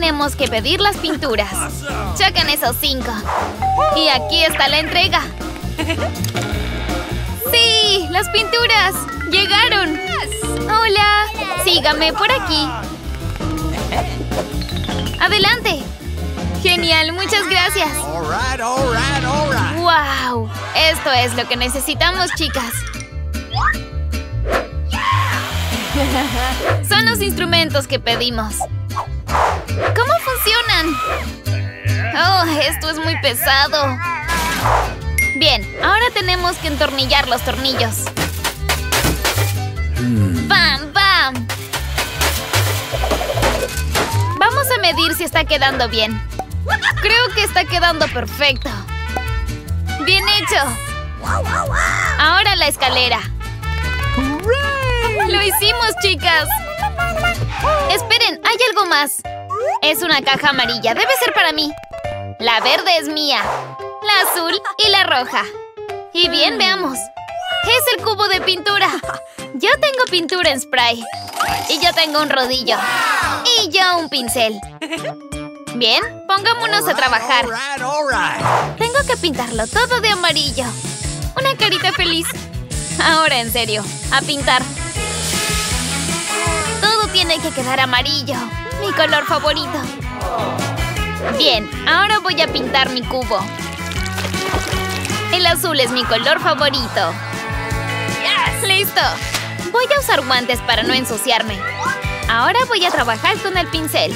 tenemos que pedir las pinturas. Chequen esos 5. Y aquí está la entrega. ¡Sí! ¡Las pinturas! ¡Llegaron! ¡Hola! Sígame por aquí. ¡Adelante! ¡Genial! ¡Muchas gracias! ¡Wow! Esto es lo que necesitamos, chicas. Son los instrumentos que pedimos. ¿Cómo funcionan? ¡Oh, esto es muy pesado! Bien, ahora tenemos que entornillar los tornillos. ¡Bam, bam! Vamos a medir si está quedando bien. Creo que está quedando perfecto. ¡Bien hecho! Ahora la escalera. ¡Lo hicimos, chicas! ¡Esperen! ¡Hay algo más! Es una caja amarilla. Debe ser para mí. La verde es mía. La azul y la roja. Y bien, veamos. ¡Es el cubo de pintura! Yo tengo pintura en spray. Y yo tengo un rodillo. Y yo un pincel. Bien, pongámonos a trabajar. Tengo que pintarlo todo de amarillo. Una carita feliz. Ahora, en serio, a pintar. Todo tiene que quedar amarillo. Mi color favorito. Bien, ahora voy a pintar mi cubo. El azul es mi color favorito. ¡Listo! Voy a usar guantes para no ensuciarme. Ahora voy a trabajar con el pincel.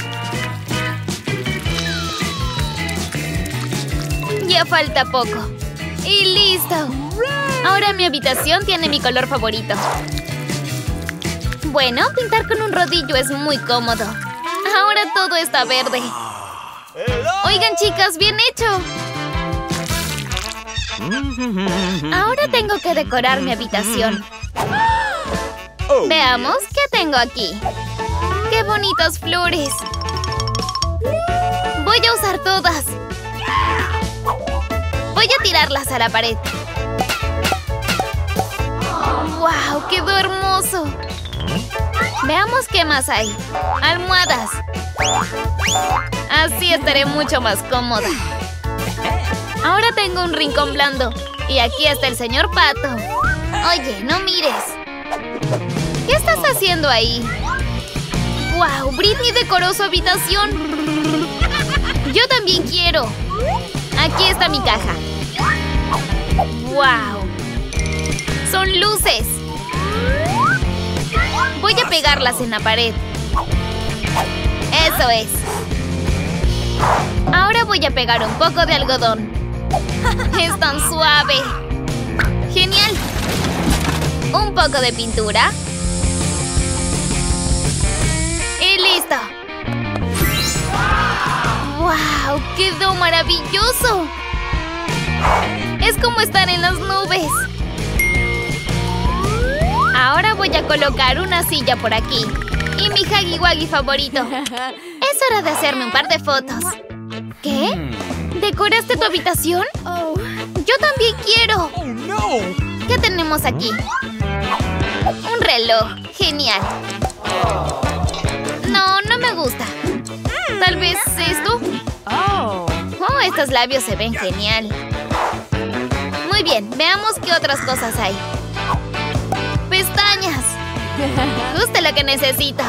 Ya falta poco. ¡Y listo! Ahora mi habitación tiene mi color favorito. Bueno, pintar con un rodillo es muy cómodo. Ahora todo está verde. Oigan, chicas, bien hecho. Ahora tengo que decorar mi habitación. Veamos qué tengo aquí. ¡Qué bonitas flores! Voy a usar todas. Voy a tirarlas a la pared. ¡Wow! ¡Quedó hermoso! Veamos qué más hay. ¡Almohadas! Así estaré mucho más cómoda. Ahora tengo un rincón blando. Y aquí está el señor Pato. Oye, no mires. ¿Qué estás haciendo ahí? ¡Wow! Britney decoró su habitación. Yo también quiero. Aquí está mi caja. ¡Wow! ¡Son luces! Voy a pegarlas en la pared. ¡Eso es! Ahora voy a pegar un poco de algodón. ¡Es tan suave! ¡Genial! Un poco de pintura. ¡Y listo! ¡Wow! ¡Quedó maravilloso! Es como estar en las nubes. Ahora voy a colocar una silla por aquí. Y mi Huggy Wuggy favorito. Es hora de hacerme un par de fotos. ¿Qué? ¿Decoraste tu habitación? Yo también quiero. ¿Qué tenemos aquí? Un reloj. Genial. No, no me gusta. ¿Tal vez esto? Oh, estos labios se ven genial. Muy bien, veamos qué otras cosas hay. ¡Pestañas! Justo lo que necesito.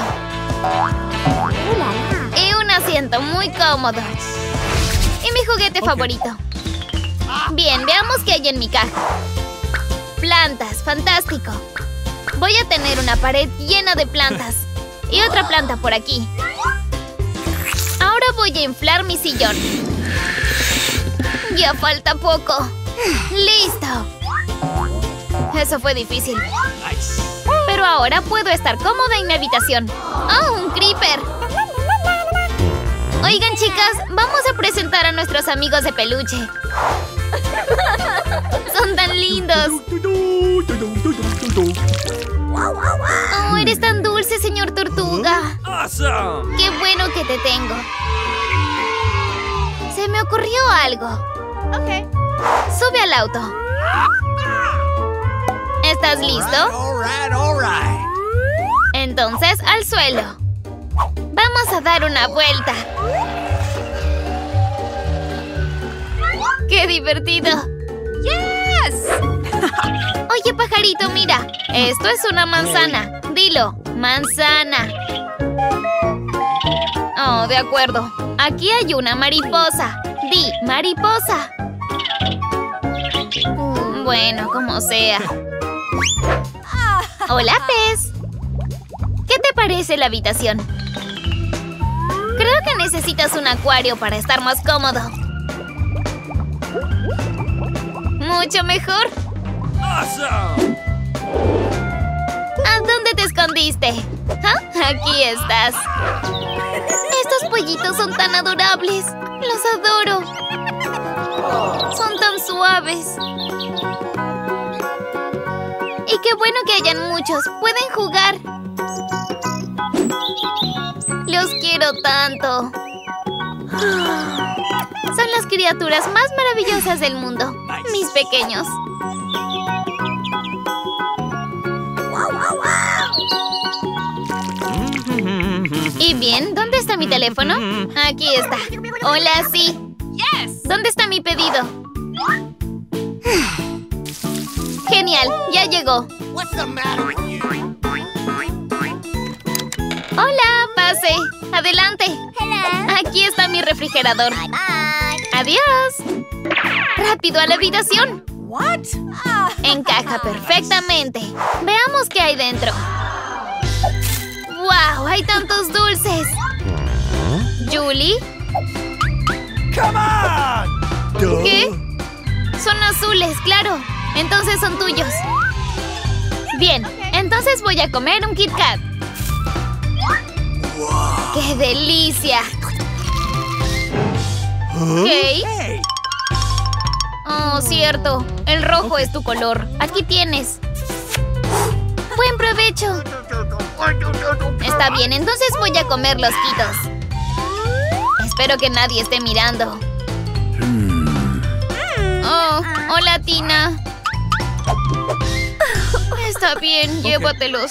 Y un asiento muy cómodo. Y mi juguete favorito. Bien, veamos qué hay en mi caja. Plantas, fantástico. Voy a tener una pared llena de plantas. Y otra planta por aquí. Ahora voy a inflar mi sillón. Ya falta poco. ¡Listo! Eso fue difícil. Pero ahora puedo estar cómoda en mi habitación. ¡Oh, un creeper! Oigan, chicas, vamos a presentar a nuestros amigos de peluche. ¡Son tan lindos! ¡Oh, eres tan dulce, señor Tortuga! ¡Qué bueno que te tengo! Se me ocurrió algo. Sube al auto. ¿Estás listo? Entonces, al suelo. Vamos a dar una vuelta. ¡Qué divertido! ¡Yes! Oye, pajarito, mira. Esto es una manzana. Dilo, manzana. Oh, de acuerdo. Aquí hay una mariposa. Di, mariposa. Bueno, como sea. Hola, pez. ¿Qué te parece la habitación? Creo que necesitas un acuario para estar más cómodo. Mucho mejor. Awesome. ¿A dónde te escondiste? ¿Ah? Aquí estás. Estos pollitos son tan adorables. Los adoro. Son tan suaves. Y qué bueno que hayan muchos. Pueden jugar. Los quiero tanto. Son las criaturas más maravillosas del mundo. Mis pequeños. Y bien, ¿dónde está mi teléfono? Aquí está. Hola, sí. ¿Dónde está mi pedido? Genial, ya llegó. Hola, pase. Adelante. Aquí está mi refrigerador. Adiós. Rápido a la habitación. Encaja perfectamente. Veamos qué hay dentro. ¡Wow! ¡Hay tantos dulces! ¿Julie? ¿Qué? Son azules, claro. Entonces son tuyos. Bien, entonces voy a comer un Kit Kat. ¡Qué delicia! ¿Qué? Oh, cierto. El rojo es tu color. Aquí tienes. ¡Buen provecho! Está bien, entonces voy a comer los quitos. Espero que nadie esté mirando. Oh, hola, Tina. Está bien, llévatelos.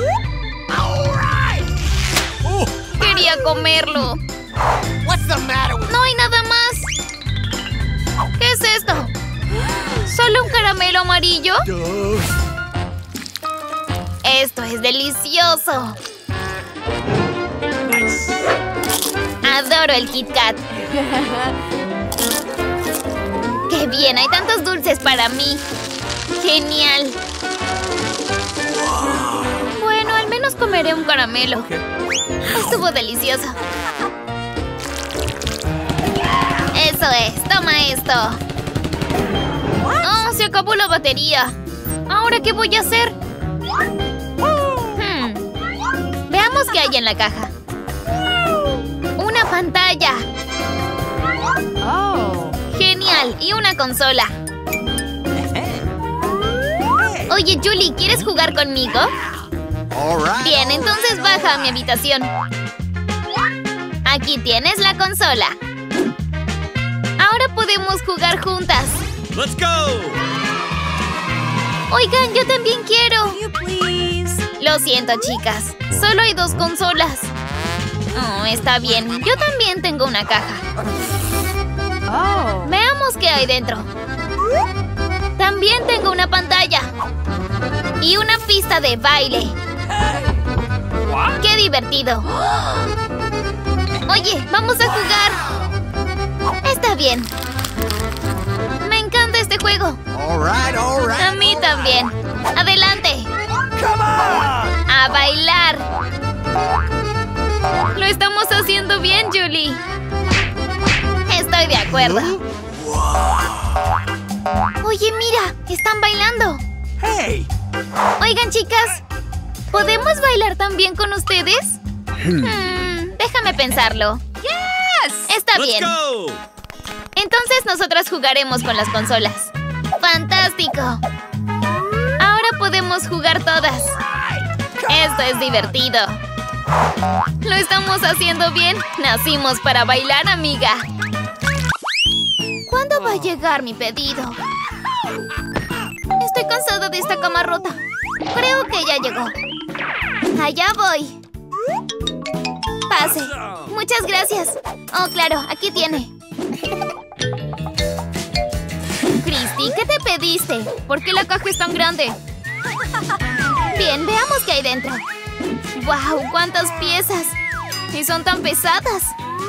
Quería comerlo. No hay nada más. ¿Qué es esto? ¿Solo un caramelo amarillo? Esto es delicioso. Adoro el Kit Kat. ¡Qué bien! Hay tantos dulces para mí. ¡Genial! Bueno, al menos comeré un caramelo. Estuvo delicioso. Eso es. Toma esto. ¡Oh, se acabó la batería! ¿Ahora qué voy a hacer? Veamos qué hay en la caja. ¡Una pantalla! ¡Genial! Y una consola. Oye, Julie, ¿quieres jugar conmigo? Bien, entonces baja a mi habitación. Aquí tienes la consola. Ahora podemos jugar juntas. Let's go. Oigan, yo también quiero. Lo siento, chicas. Solo hay 2 consolas. Oh, está bien. Yo también tengo una caja. Veamos qué hay dentro. También tengo una pantalla. Y una pista de baile. ¡Qué divertido! Oye, vamos a jugar. Está bien. Me encanta este juego. A mí también. Adelante. A bailar. Lo estamos haciendo bien, Julie. Estoy de acuerdo. Oye, mira, están bailando. Oigan, chicas, ¿podemos bailar también con ustedes? Déjame pensarlo. Está bien. Entonces nosotras jugaremos con las consolas. ¡Fantástico! Ahora podemos jugar todas. Esto es divertido. Lo estamos haciendo bien. Nacimos para bailar, amiga. ¿Cuándo va a llegar mi pedido? Estoy cansada de esta cama rota. Creo que ya llegó. Allá voy. pase. Muchas gracias. Oh, claro, aquí tiene. Christy, ¿qué te pediste? ¿Por qué la caja es tan grande? Bien, veamos qué hay dentro. ¡Wow! ¡Cuántas piezas! Y son tan pesadas.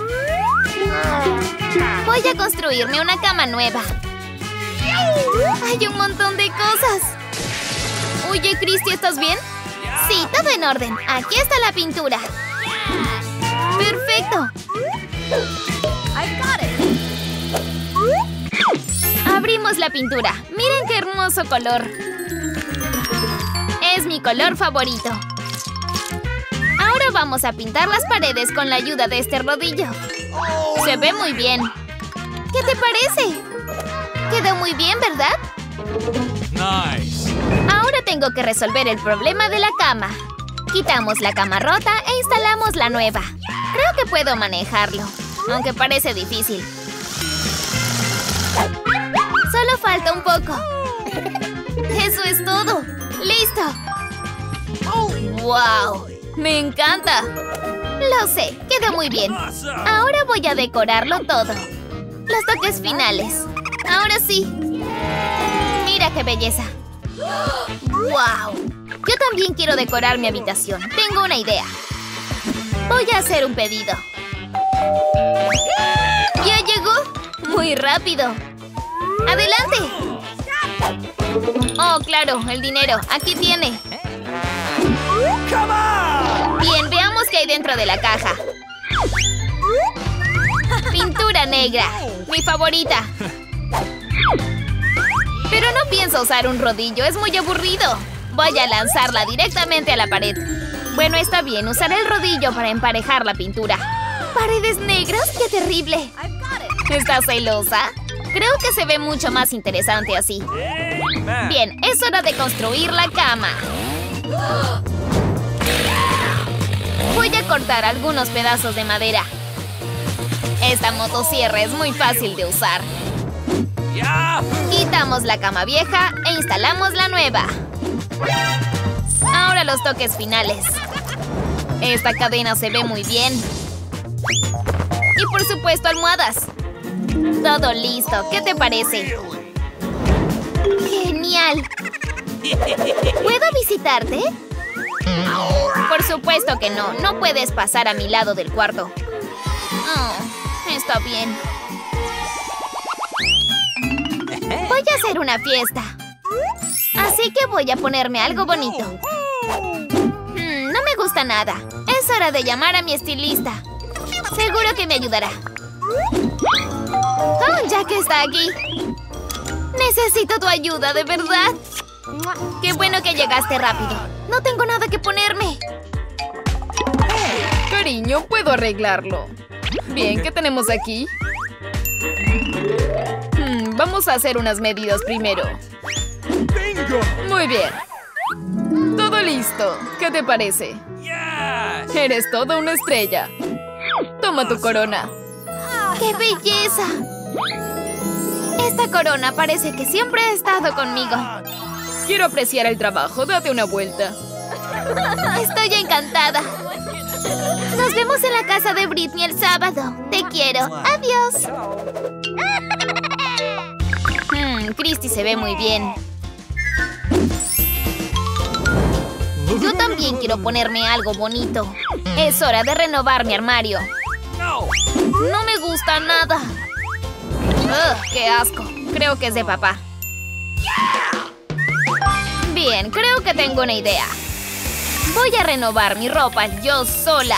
Voy a construirme una cama nueva. ¡Hay un montón de cosas! Oye, Christy, ¿estás bien? Sí, todo en orden. Aquí está la pintura. ¡Perfecto! Abrimos la pintura. ¡Miren qué hermoso color! Es mi color favorito. Ahora vamos a pintar las paredes con la ayuda de este rodillo. Se ve muy bien. ¿Qué te parece? Quedó muy bien, ¿verdad? Nice. Ahora tengo que resolver el problema de la cama. Quitamos la cama rota e instalamos la nueva. Creo que puedo manejarlo, aunque parece difícil. Solo falta un poco. Eso es todo. ¡Listo! ¡Wow! ¡Me encanta! Lo sé, quedó muy bien. Ahora voy a decorarlo todo. Los toques finales. Ahora sí. ¡Mira qué belleza! ¡Wow! Yo también quiero decorar mi habitación. Tengo una idea. Voy a hacer un pedido. ¡Ya llegó! ¡Muy rápido! ¡Adelante! Oh, claro, el dinero. Aquí tiene. Bien, veamos qué hay dentro de la caja. Pintura negra. Mi favorita. Pero no pienso usar un rodillo. Es muy aburrido. Voy a lanzarla directamente a la pared. Bueno, está bien. Usaré el rodillo para emparejar la pintura. ¿Paredes negras? ¡Qué terrible! ¿Estás celosa? Creo que se ve mucho más interesante así. Bien, es hora de construir la cama. Voy a cortar algunos pedazos de madera. Esta motosierra es muy fácil de usar. Quitamos la cama vieja e instalamos la nueva. Ahora los toques finales. Esta cadena se ve muy bien. Y por supuesto, almohadas. Todo listo. ¿Qué te parece? ¡Genial! ¿Puedo visitarte? Por supuesto que no. No puedes pasar a mi lado del cuarto. Oh, está bien. Voy a hacer una fiesta. Así que voy a ponerme algo bonito. No me gusta nada. Es hora de llamar a mi estilista. Seguro que me ayudará. Oh, ya que está aquí. Necesito tu ayuda, de verdad. Qué bueno que llegaste rápido. No tengo nada que ponerme. Cariño, puedo arreglarlo. Bien, ¿qué tenemos aquí? Vamos a hacer unas medidas primero. Muy bien. Todo listo. ¿Qué te parece? Eres toda una estrella. Toma tu corona. ¡Qué belleza! Esta corona parece que siempre ha estado conmigo. Quiero apreciar el trabajo. Date una vuelta. Estoy encantada. Nos vemos en la casa de Britney el sábado. Te quiero. Adiós. Christy se ve muy bien. Yo también quiero ponerme algo bonito. Es hora de renovar mi armario. No me gusta nada. ¡Ugh, qué asco! Creo que es de papá. Bien, creo que tengo una idea. Voy a renovar mi ropa yo sola.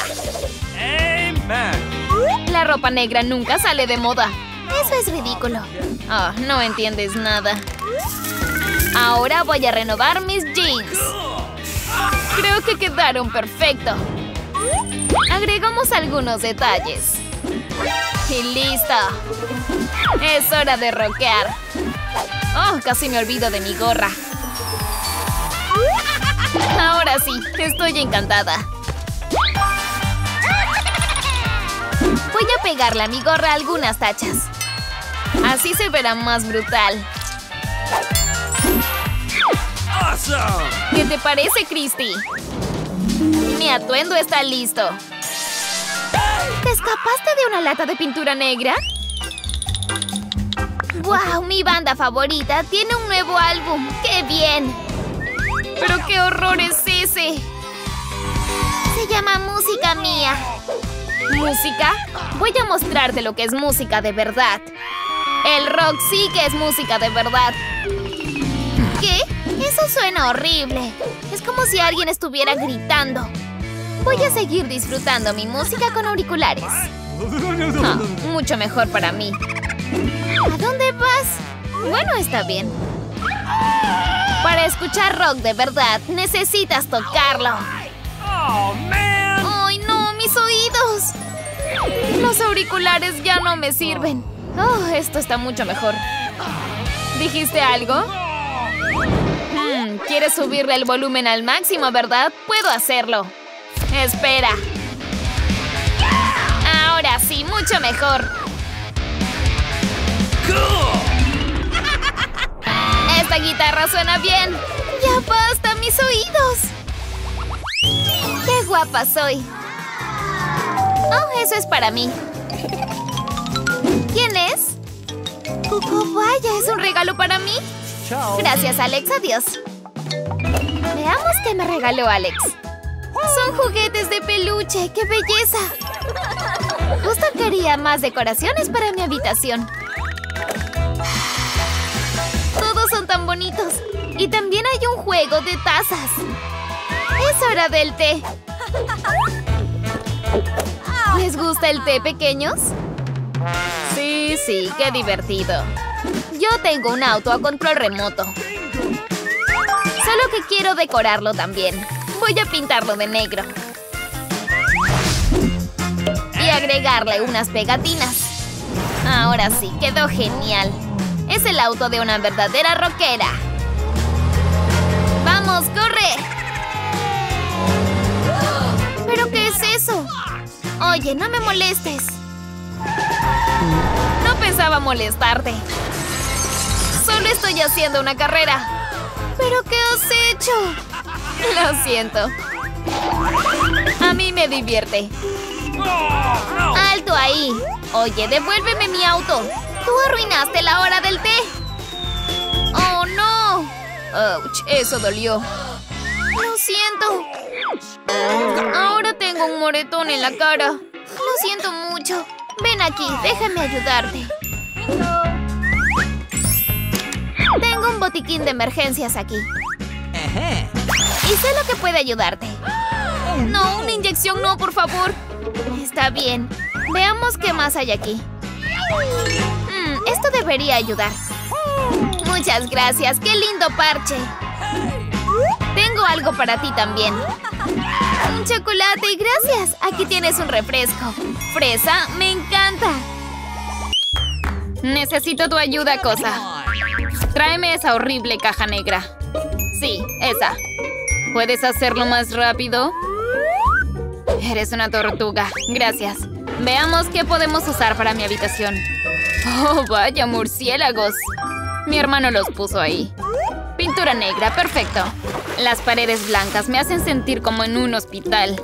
La ropa negra nunca sale de moda. Eso es ridículo. Oh, no entiendes nada. Ahora voy a renovar mis jeans. Creo que quedaron perfecto. Agregamos algunos detalles. Y listo. Es hora de rockear. Oh, casi me olvido de mi gorra. Ahora sí, estoy encantada. Voy a pegarle a mi gorra algunas tachas. Así se verá más brutal. ¿Qué te parece, Christy? Mi atuendo está listo. ¿Te escapaste de una lata de pintura negra? ¡Wow! Mi banda favorita tiene un nuevo álbum. ¡Qué bien! ¿Pero qué horror es ese? Se llama Música Mía. ¿Música? Voy a mostrarte lo que es música de verdad. El rock sí que es música de verdad. ¿Qué? Eso suena horrible. Es como si alguien estuviera gritando. Voy a seguir disfrutando mi música con auriculares. Mucho mejor para mí. ¿A dónde vas? Bueno, está bien. Para escuchar rock de verdad, necesitas tocarlo. Oh, man. ¡Ay, no! ¡Mis oídos! Los auriculares ya no me sirven. Oh, esto está mucho mejor. ¿Dijiste algo? ¿Quieres subirle el volumen al máximo, verdad? Puedo hacerlo. Espera. Ahora sí, mucho mejor. Esta guitarra suena bien. ¡Ya basta, mis oídos! ¡Qué guapa soy! Oh, eso es para mí. ¿Quién es? Oh, vaya, ¿es un regalo para mí? Gracias, Alex. Adiós. Veamos qué me regaló Alex. Son juguetes de peluche. ¡Qué belleza! Justo quería más decoraciones para mi habitación. Todos son tan bonitos. Y también hay un juego de tazas. Es hora del té. ¿Les gusta el té, pequeños? Sí, sí, qué divertido. Yo tengo un auto a control remoto. Solo que quiero decorarlo también. Voy a pintarlo de negro. Y agregarle unas pegatinas. Ahora sí, quedó genial. Es el auto de una verdadera rockera. ¡Vamos, corre! ¿Pero qué es eso? Oye, no me molestes. No pensaba molestarte. Solo estoy haciendo una carrera. ¿Pero qué has hecho? Lo siento. A mí me divierte. ¡Alto ahí! Oye, devuélveme mi auto. Tú arruinaste la hora del té. ¡Oh, no! ¡Ouch! Eso dolió. Lo siento. Ahora tengo un moretón en la cara. Lo siento mucho. Ven aquí, déjame ayudarte. Tengo un botiquín de emergencias aquí. Y sé lo que puede ayudarte. No, una inyección no, por favor. Está bien. Veamos qué más hay aquí. Esto debería ayudar. Muchas gracias. ¡Qué lindo parche! Tengo algo para ti también. Un chocolate, gracias. Aquí tienes un refresco. Fresa, me encanta. Necesito tu ayuda, Cosa. Tráeme esa horrible caja negra. Sí, esa. ¿Puedes hacerlo más rápido? Eres una tortuga. Gracias. Veamos qué podemos usar para mi habitación. ¡Oh, vaya murciélagos! Mi hermano los puso ahí. Pintura negra, perfecto. Las paredes blancas me hacen sentir como en un hospital.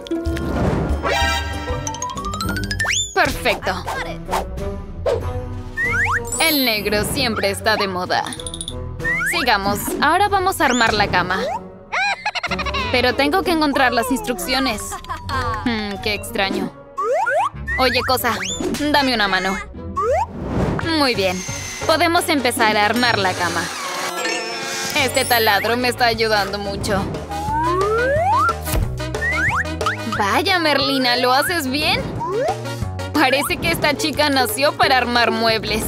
Perfecto. El negro siempre está de moda. Sigamos. Ahora vamos a armar la cama. Pero tengo que encontrar las instrucciones. Qué extraño. Oye, Cosa, dame una mano. Muy bien. Podemos empezar a armar la cama. Este taladro me está ayudando mucho. Vaya, Merlina, ¿lo haces bien? Parece que esta chica nació para armar muebles.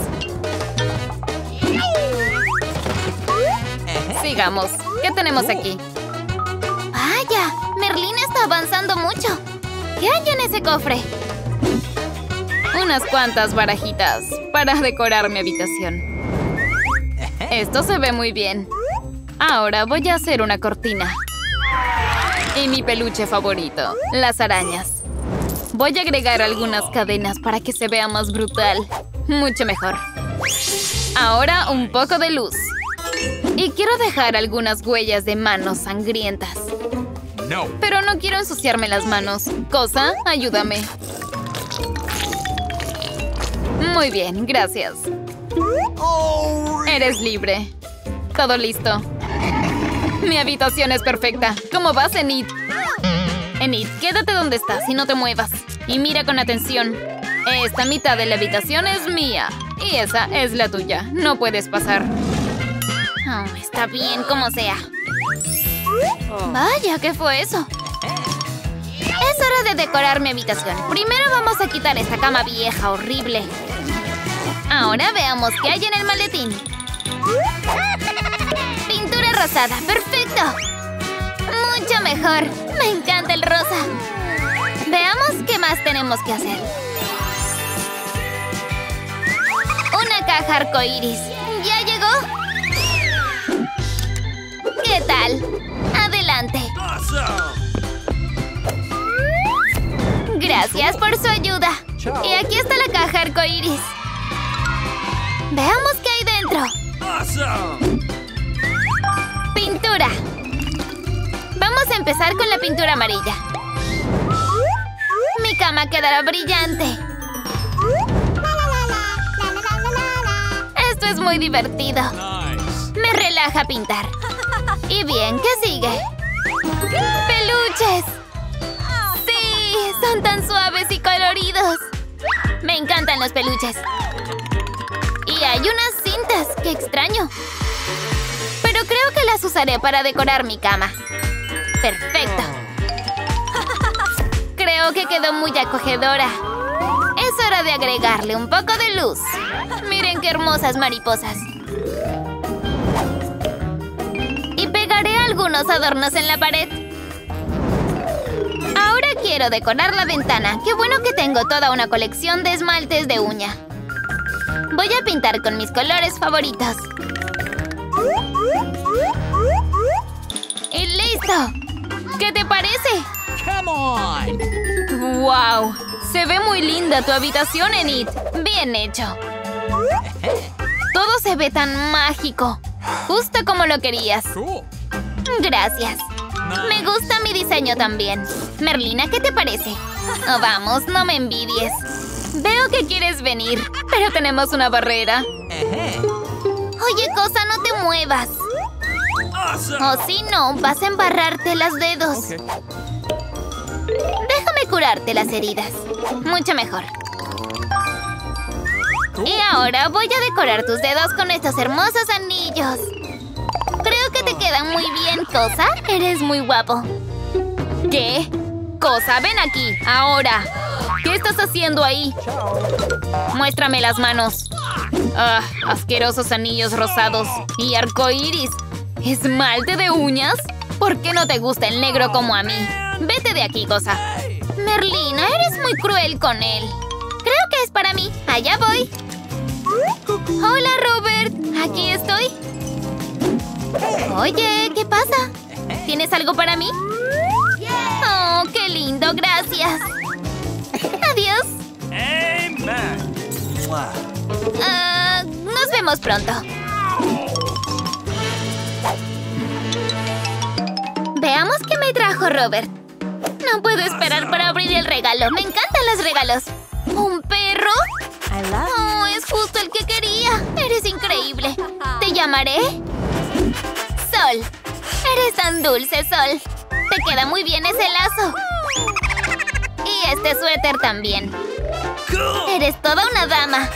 Sigamos. ¿Qué tenemos aquí? Vaya, Merlina está avanzando mucho. ¿Qué hay en ese cofre? Unas cuantas barajitas para decorar mi habitación. Esto se ve muy bien. Ahora voy a hacer una cortina. Y mi peluche favorito, las arañas. Voy a agregar algunas cadenas para que se vea más brutal. Mucho mejor. Ahora un poco de luz. Y quiero dejar algunas huellas de manos sangrientas. No. Pero no quiero ensuciarme las manos. Cosa, ayúdame. Muy bien, gracias. Eres libre. Todo listo. Mi habitación es perfecta. ¿Cómo vas, Enid? Enid, quédate donde estás y no te muevas. Y mira con atención. Esta mitad de la habitación es mía. Y esa es la tuya. No puedes pasar. Oh, está bien, como sea. Vaya, ¿qué fue eso? Es hora de decorar mi habitación. Primero vamos a quitar esta cama vieja, horrible. Ahora veamos qué hay en el maletín. Pintura rosada, perfecto. Mucho mejor. Me encanta el rosa. Veamos qué más tenemos que hacer. Una caja arcoíris. ¿Ya llegó? ¿Qué tal? Adelante. Gracias por su ayuda. Y aquí está la caja arcoíris. Veamos qué hay dentro. Pintura. Vamos a empezar con la pintura amarilla. Mi cama quedará brillante. Esto es muy divertido. Me relaja pintar. Y bien, ¿qué sigue? ¡Peluches! ¡Sí! Son tan suaves y coloridos. Me encantan los peluches. Y hay unas cintas. ¡Qué extraño! Pero creo que las usaré para decorar mi cama. ¡Perfecto! Creo que quedó muy acogedora. Es hora de agregarle un poco de luz. Miren qué hermosas mariposas. Y pegaré algunos adornos en la pared. Ahora quiero decorar la ventana. ¡Qué bueno que tengo toda una colección de esmaltes de uña! Voy a pintar con mis colores favoritos. ¡Y listo! ¿Qué te parece? Come on. ¡Wow! Se ve muy linda tu habitación, Enid. Bien hecho. Todo se ve tan mágico. Justo como lo querías. Cool. Gracias. Me gusta mi diseño también. Merlina, ¿qué te parece? Oh, vamos, no me envidies. Veo que quieres venir, pero tenemos una barrera. Oye, cosa, no te muevas. O si no, vas a embarrarte los dedos. Déjame curarte las heridas. Mucho mejor. Y ahora voy a decorar tus dedos con estos hermosos anillos. Creo que te quedan muy bien, Cosa. Eres muy guapo. ¿Qué? Cosa, ven aquí, ahora. ¿Qué estás haciendo ahí? Muéstrame las manos. Ah, asquerosos anillos rosados y arcoíris. ¿Esmalte de uñas? ¿Por qué no te gusta el negro como a mí? Vete de aquí, Cosa. Merlina, eres muy cruel con él. Creo que es para mí. Allá voy. Hola, Robert. Aquí estoy. Oye, ¿qué pasa? ¿Tienes algo para mí? Oh, qué lindo, gracias. Adiós. Amen. Nos vemos pronto. Veamos qué me trajo Robert. No puedo esperar para abrir el regalo. Me encantan los regalos. ¿Un perro? Oh, es justo el que quería. Eres increíble. ¿Te llamaré? Sol. Eres tan dulce, Sol. Te queda muy bien ese lazo. Y este suéter también. Eres toda una dama.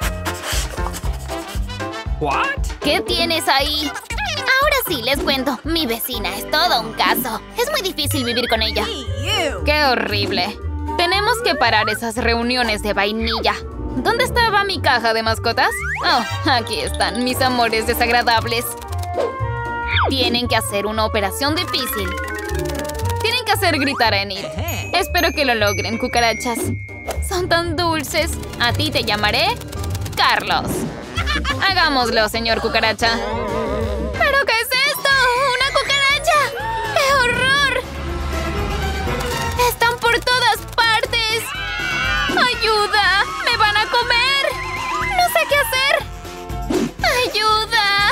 What? ¿Qué tienes ahí? Ahora sí, les cuento. Mi vecina es todo un caso. Es muy difícil vivir con ella. ¡Qué horrible! Tenemos que parar esas reuniones de vainilla. ¿Dónde estaba mi caja de mascotas? Oh, aquí están, mis amores desagradables. Tienen que hacer una operación difícil. Tienen que hacer gritar a Enid. Espero que lo logren, cucarachas. Son tan dulces. A ti te llamaré Carlos. Hagámoslo, señor cucaracha. ¿Pero qué es esto? ¡Una cucaracha! ¡Qué horror! ¡Están por todas partes! ¡Ayuda! ¡Me van a comer! ¡No sé qué hacer! ¡Ayuda!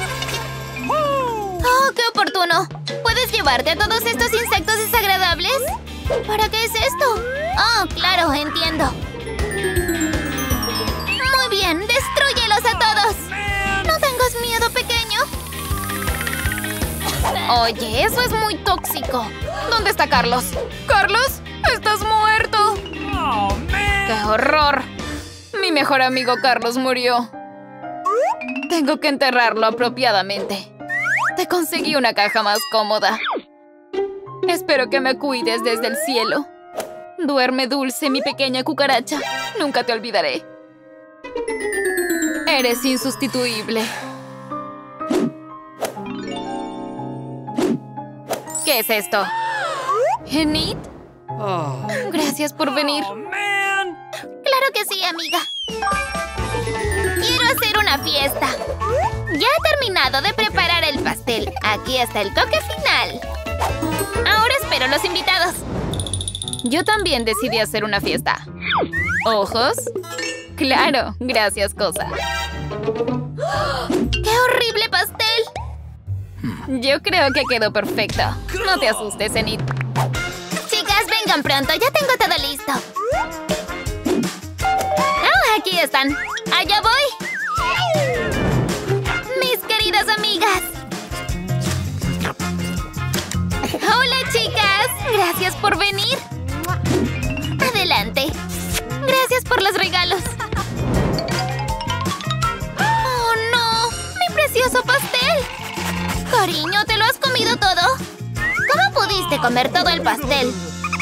¡Oh, qué oportuno! ¿Puedes llevarte a todos estos insectos desagradables? ¿Para qué es esto? Oh, claro, entiendo. Oye, eso es muy tóxico. ¿Dónde está Carlos? ¡Carlos! ¡Estás muerto! Oh, man. ¡Qué horror! Mi mejor amigo Carlos murió. Tengo que enterrarlo apropiadamente. Te conseguí una caja más cómoda. Espero que me cuides desde el cielo. Duerme dulce, mi pequeña cucaracha. Nunca te olvidaré. Eres insustituible. ¿Qué es esto? ¿Enid? Oh, Gracias por venir. oh, man. Claro que sí, amiga. Quiero hacer una fiesta. Ya he terminado de preparar el pastel. Aquí está el toque final. Ahora espero los invitados. Yo también decidí hacer una fiesta. ¿Ojos? Claro, gracias, cosa. ¡Qué horrible pastel! Yo creo que quedó perfecto. No te asustes, Enid. Chicas, vengan pronto. Ya tengo todo listo. ¡Ah, aquí están! ¡Allá voy! ¡Mis queridas amigas! ¡Hola, chicas! Gracias por venir. Adelante. Gracias por los regalos. ¡Oh, no! ¡Mi precioso pastel! Cariño, ¿te lo has comido todo? ¿Cómo pudiste comer todo el pastel?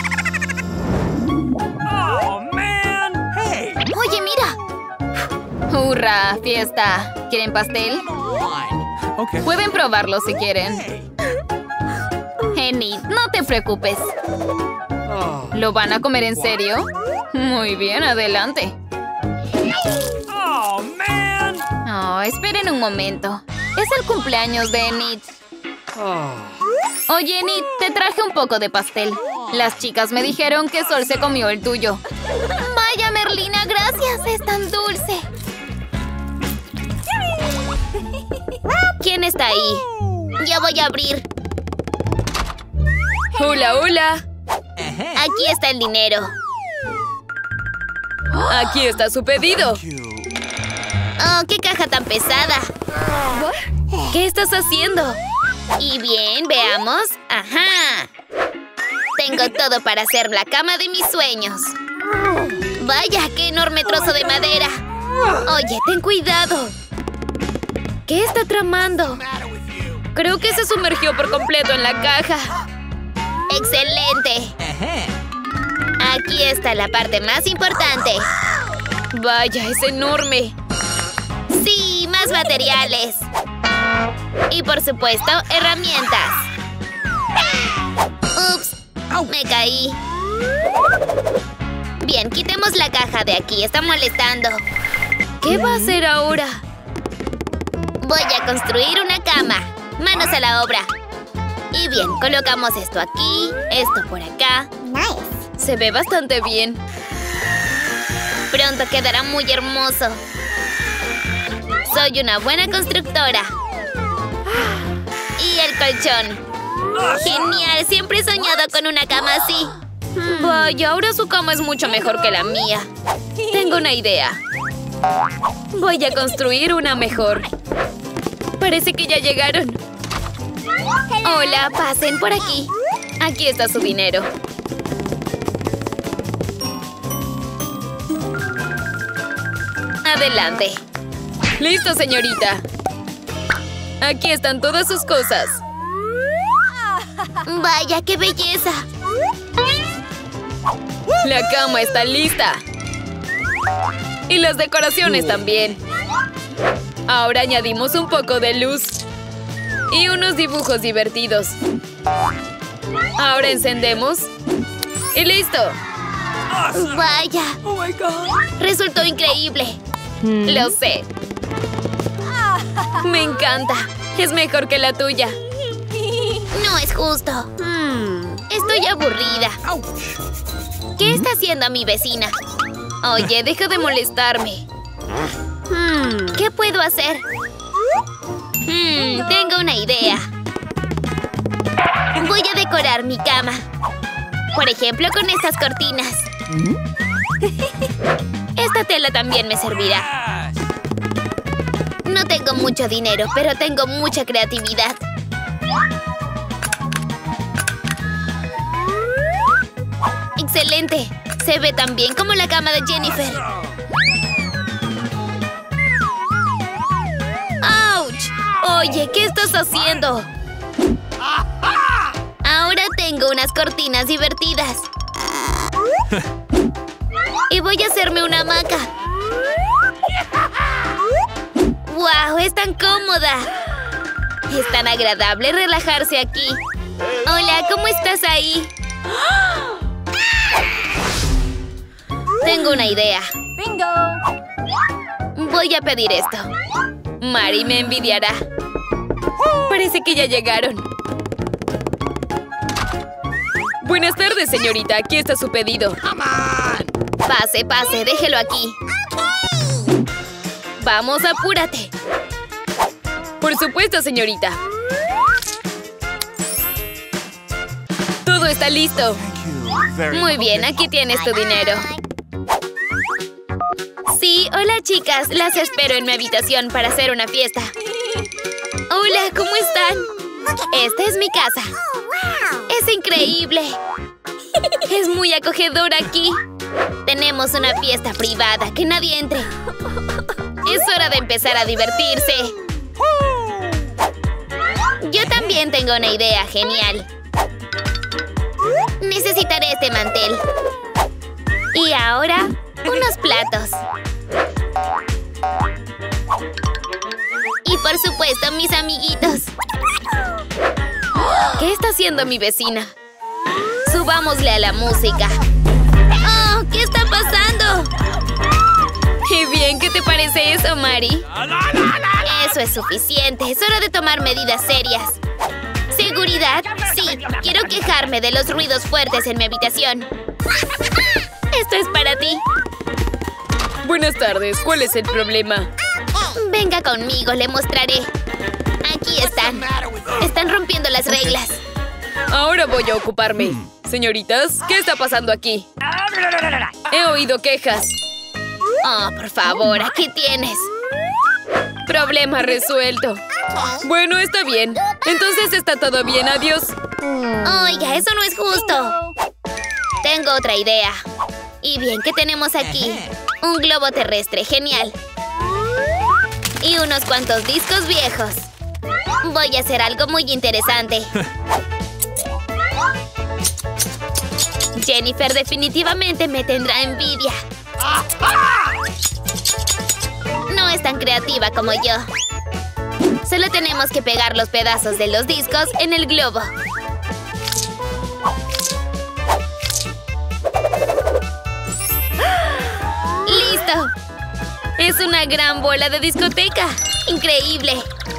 Oh, man. Hey. Oye, mira. ¡Hurra! ¡Fiesta! ¿Quieren pastel? Okay. Pueden probarlo si quieren. Enid, no te preocupes. Oh, ¿Lo van a comer en serio? Muy bien, adelante. oh, man. Oh, esperen un momento. Es el cumpleaños de Enid. Oh. Oye, Enid, te traje un poco de pastel. Las chicas me dijeron que Sol se comió el tuyo. Vaya, Merlina, gracias. Es tan dulce. ¿Quién está ahí? Ya voy a abrir. ¡Hola, hola! Aquí está el dinero. Aquí está su pedido. Oh, qué caja tan pesada. ¿Qué estás haciendo? Y bien, veamos. ¡Ajá! Tengo todo para hacer la cama de mis sueños. Vaya, qué enorme trozo de madera. Oye, ten cuidado. ¿Qué está tramando? Creo que se sumergió por completo en la caja. ¡Excelente! Aquí está la parte más importante. Vaya, es enorme. Sí, más materiales. Y por supuesto, herramientas. Ups, me caí. Bien, quitemos la caja de aquí. Está molestando. ¿Qué va a hacer ahora? Voy a construir una cama. Manos a la obra. Y bien, colocamos esto aquí, esto por acá. Se ve bastante bien. Pronto quedará muy hermoso. Soy una buena constructora. Y el colchón. Genial, siempre he soñado con una cama así. Vaya, ahora su cama es mucho mejor que la mía. Tengo una idea. Voy a construir una mejor. Parece que ya llegaron. Hola, pasen por aquí. Aquí está su dinero. Adelante. Listo, señorita. Aquí están todas sus cosas. Vaya, qué belleza. La cama está lista. Y las decoraciones también. Ahora añadimos un poco de luz. Y unos dibujos divertidos. Ahora encendemos. ¡Y listo! Vaya. Oh my God. Resultó increíble. Lo sé. Me encanta. Es mejor que la tuya. No es justo. Estoy aburrida. ¿Qué está haciendo mi vecina? Oye, deja de molestarme. ¿Qué puedo hacer? Tengo una idea. Voy a decorar mi cama. Por ejemplo, con estas cortinas. Esta tela también me servirá. Yes. No tengo mucho dinero, pero tengo mucha creatividad. ¡Excelente! Se ve tan bien como la cama de Jennifer. ¡Auch! Oye, ¿qué estás haciendo? Ahora tengo unas cortinas divertidas. Y voy a hacerme una hamaca. ¡Wow! ¡Es tan cómoda! Es tan agradable relajarse aquí. Hola, ¿cómo estás ahí? Tengo una idea. ¡Bingo! Voy a pedir esto. Mari me envidiará. Parece que ya llegaron. Buenas tardes, señorita. Aquí está su pedido. Pase, pase. Déjelo aquí. Vamos, apúrate. Por supuesto, señorita. Todo está listo. Muy bien, aquí tienes tu dinero. Sí, hola chicas. Las espero en mi habitación para hacer una fiesta. Hola, ¿cómo están? Esta es mi casa. ¡Es increíble! Es muy acogedor aquí. Tenemos una fiesta privada, que nadie entre. Es hora de empezar a divertirse. Yo también tengo una idea genial. Necesitaré este mantel. Y ahora, unos platos. Y por supuesto, mis amiguitos. ¿Qué está haciendo mi vecina? Subámosle a la música. ¡Oh! ¿Qué está pasando? ¡Qué bien! ¿Qué te parece eso, Mari? Eso es suficiente. Es hora de tomar medidas serias. ¿Seguridad? Sí. Quiero quejarme de los ruidos fuertes en mi habitación. Esto es para ti. Buenas tardes. ¿Cuál es el problema? Venga conmigo, le mostraré. Aquí están. Están rompiendo las reglas. Ahora voy a ocuparme. Señoritas, ¿qué está pasando aquí? He oído quejas. Oh, por favor, aquí tienes. Problema resuelto. Bueno, está bien. Entonces está todo bien. Adiós. Oiga, eso no es justo. Tengo otra idea. Y bien, ¿qué tenemos aquí? Un globo terrestre, genial. Y unos cuantos discos viejos. Voy a hacer algo muy interesante. Jennifer definitivamente me tendrá envidia. No es tan creativa como yo. Solo tenemos que pegar los pedazos de los discos en el globo. ¡Listo! Es una gran bola de discoteca. ¡Increíble!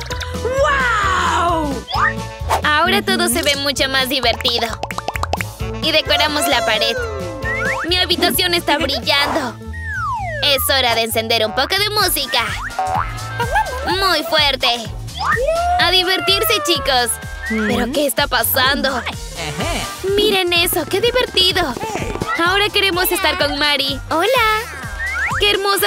¡Wow! Ahora todo se ve mucho más divertido. Y decoramos la pared. Mi habitación está brillando. Es hora de encender un poco de música. Muy fuerte. A divertirse, chicos. ¿Pero qué está pasando? Miren eso, qué divertido. Ahora queremos estar con Mari. Hola. ¡Qué hermosa